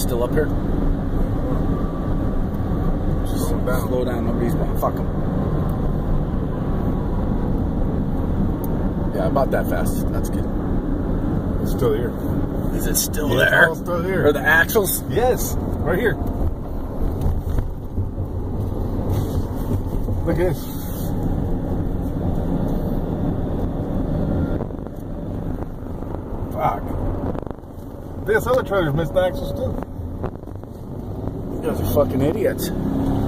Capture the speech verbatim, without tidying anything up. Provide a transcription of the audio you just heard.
still up here? Just slow down. Slow down. Nobody's going to fuck them. Yeah, about that fast. That's good. It's still here. Is it still Yeah, there? It's all still here. Are the axles? Yes, right here. Look at this. Fuck. This other trailer's missing axles too. You guys are fucking idiots.